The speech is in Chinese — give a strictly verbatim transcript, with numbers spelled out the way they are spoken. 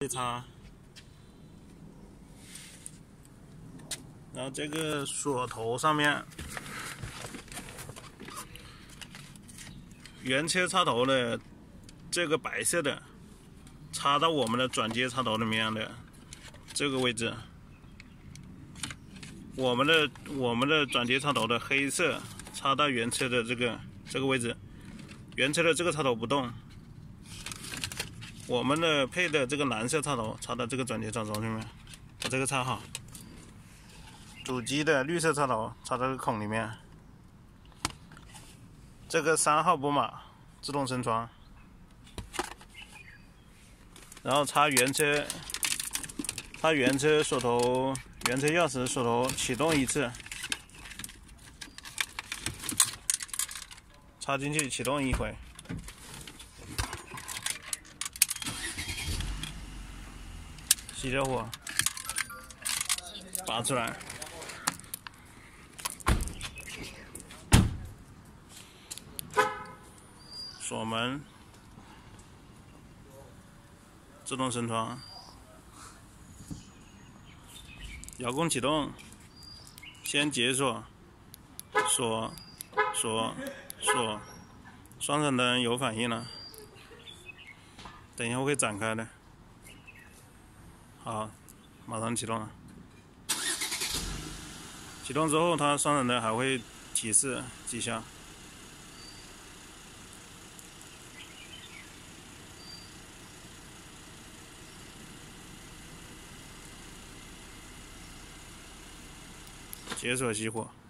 插，然后这个锁头上面，原车插头的这个白色的，插到我们的转接插头里面的这个位置，我们的我们的转接插头的黑色插到原车的这个这个位置，原车的这个插头不动。 我们的配的这个蓝色插头插到这个转接插头里面，把这个插好。主机的绿色插头插到这个孔里面。这个三号拨码自动升窗，然后插原车，插原车锁头，原车钥匙锁头启动一次，插进去启动一回。 熄掉火，拔出来，锁门，自动升窗，遥控启动，先解锁，锁，锁，锁，双闪灯有反应了，等一下会展开的。 好，马上启动了。启动之后，它双闪灯还会提示几下。解锁熄火。